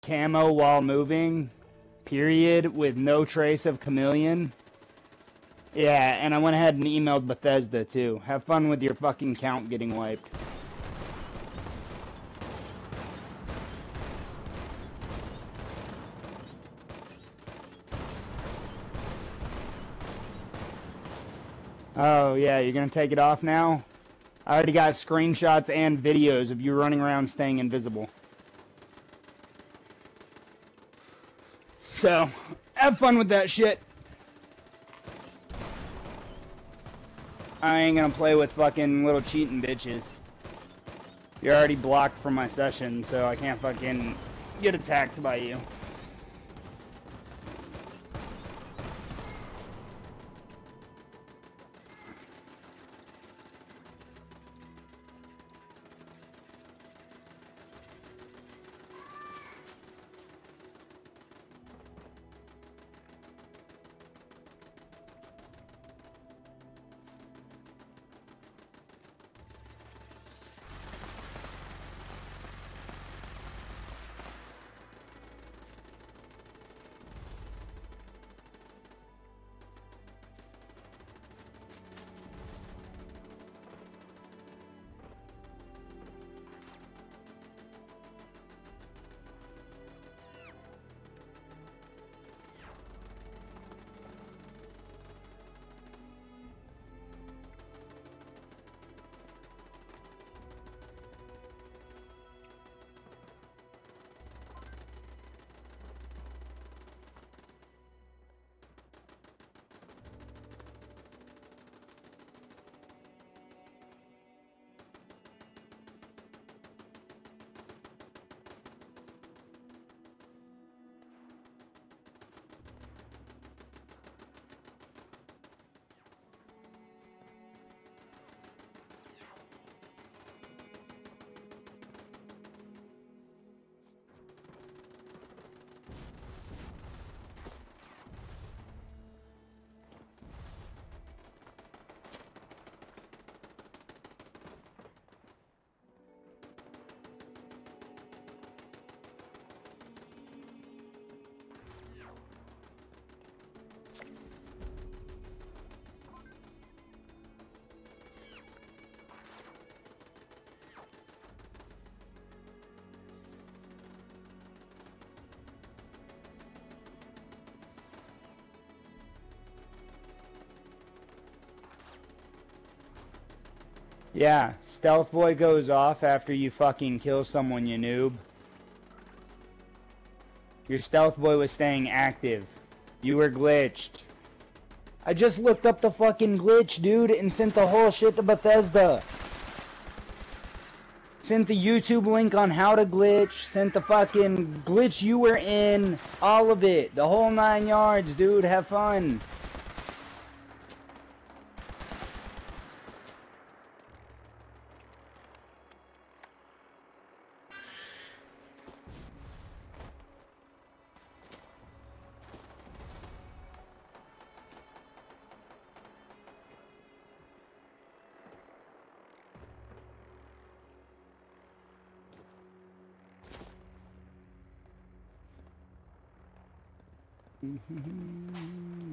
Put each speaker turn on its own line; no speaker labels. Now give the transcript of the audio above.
camo while moving, period, with no trace of chameleon. Yeah, and I went ahead and emailed Bethesda too. Have fun with your fucking count getting wiped. Oh yeah, you're gonna take it off now? I already got screenshots and videos of you running around staying invisible. So, have fun with that shit. I ain't gonna play with fucking little cheating bitches. You're already blocked from my session, so I can't fucking get attacked by you. Yeah, Stealth Boy goes off after you fucking kill someone, you noob. Your Stealth Boy was staying active. You were glitched. I just looked up the fucking glitch, dude, and sent the whole shit to Bethesda. Sent the YouTube link on how to glitch, sent the fucking glitch you were in, all of it. The whole 9 yards, dude, have fun. Mm-hmm.